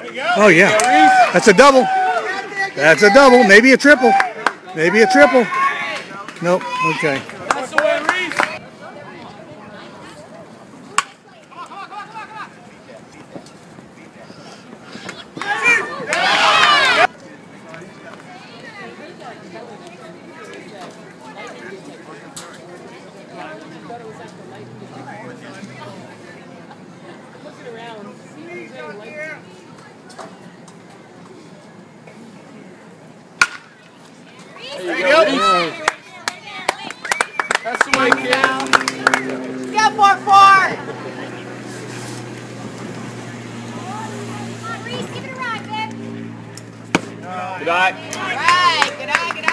Oh, yeah. That's a double. That's a double. Maybe a triple. Maybe a triple. Nope. Okay. That's the way, Reese. There you go. That's the way, kid. Go for 4. Reese, give it a ride, babe. Good eye. Right, good eye, good eye.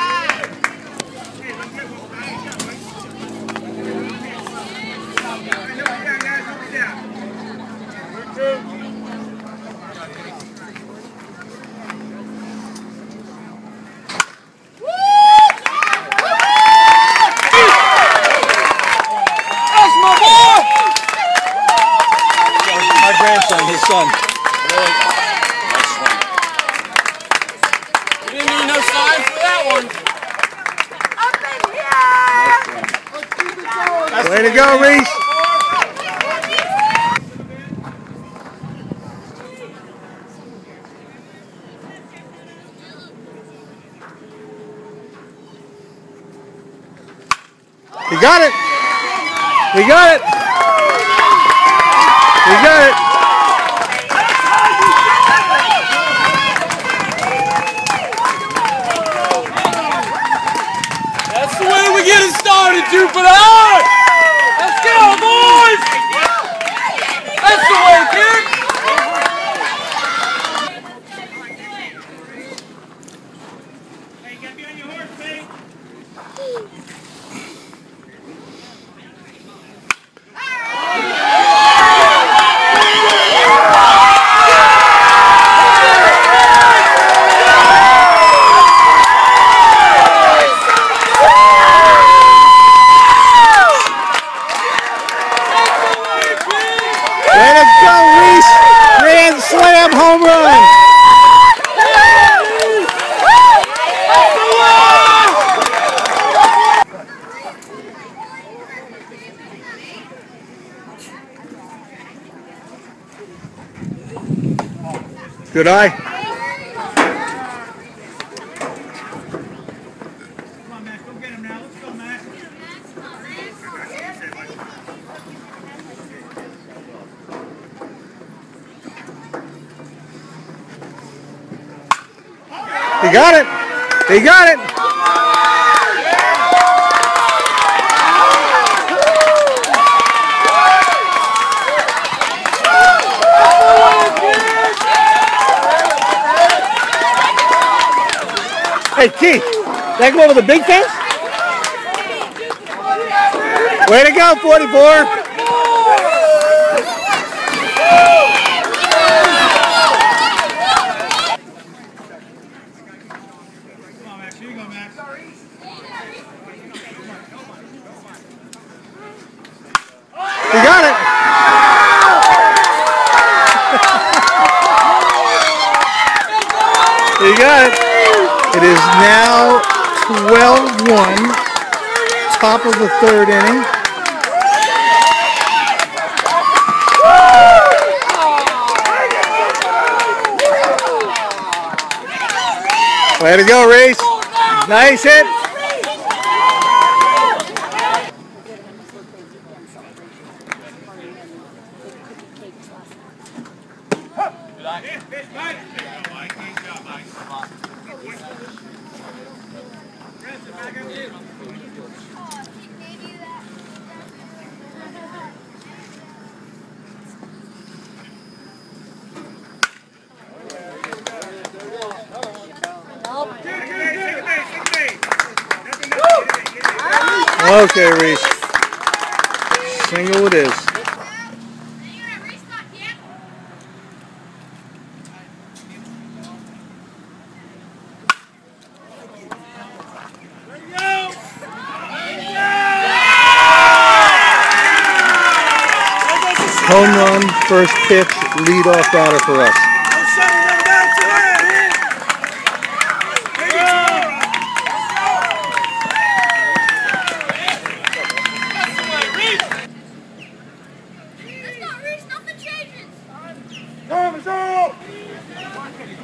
My grandson, his son. You didn't need no sign for that one. Way to go, Reese. You got it. We got it. We got it. That's the way we get it started, Jupiter. Let's go, boys. That's the way, kid. Hey, get behind your horse, babe. Way to go, Reese! Grand slam home run! Good eye. Come on, Max, go get him now. Let's go, Max. He got it. He got it. Hey, Keith, that go over the big fence? Way to go, 44. Come on, Max. Here you go, Max. He got it. He got it. It is now 12-1, top of the 3rd inning. Way to go, Reese. Nice hit. Okay, Reese. Single it is. Home run, first pitch, leadoff batter for us.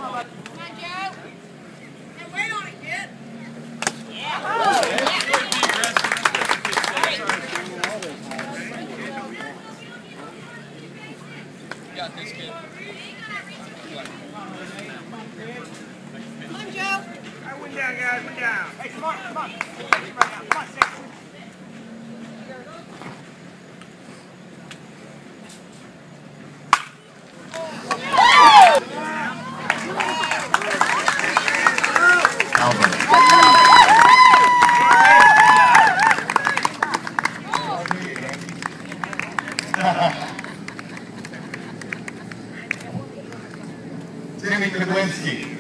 Joe. Hey, wait on it, kid. You got this, kid. Come on, Joe. One down, guys, one down. Hey, smart, come on. Come on, Six. Jeremy Kudłęcki.